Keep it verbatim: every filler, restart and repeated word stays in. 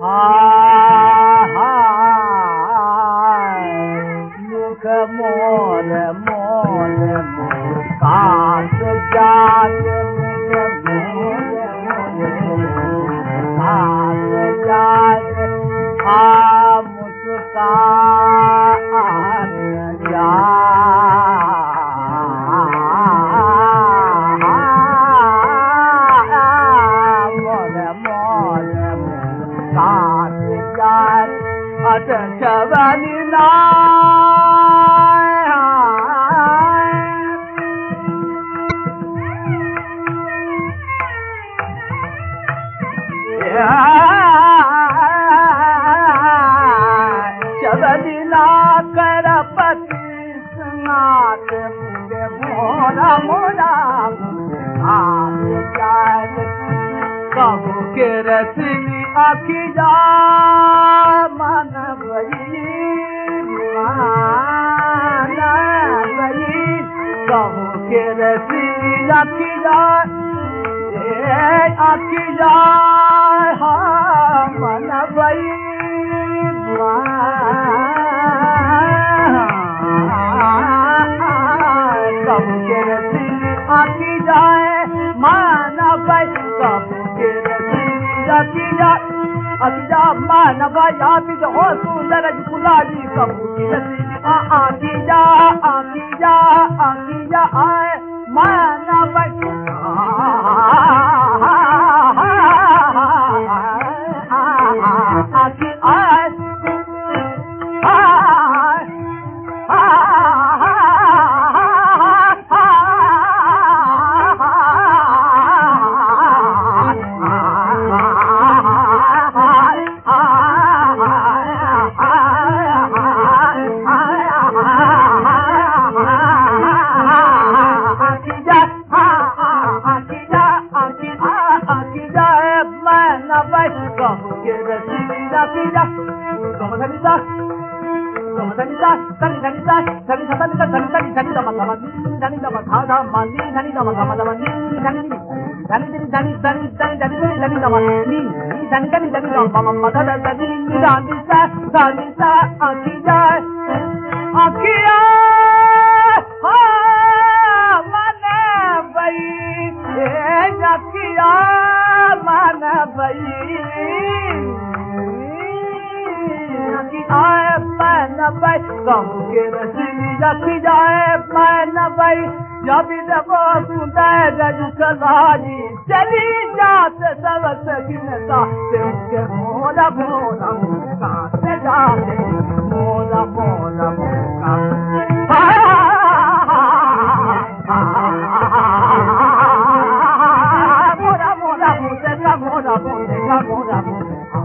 मुख मोर मोर कास जात मुख मोर कास जात आ मुस्कान जा चवनी चवनी करपति स्नात मुझे मोरा मोरा कहू के रसनी आखी जा मन भई मान भई कहू के रसनी आखी जा आखी जा मन भई कहू के रसनी आखी जाए मान भई कहू अकिजा मान भया बिज हो सुंदर गुलाबी कबू की रसी आकिजा आकिजा आकिजा आए मान भया आकी आए चली जात सब सगिनता मोरा मोरा मोका से जाते मोरा मोरा मोका मोरा मोरा मोरा मोरा मोरा मोरा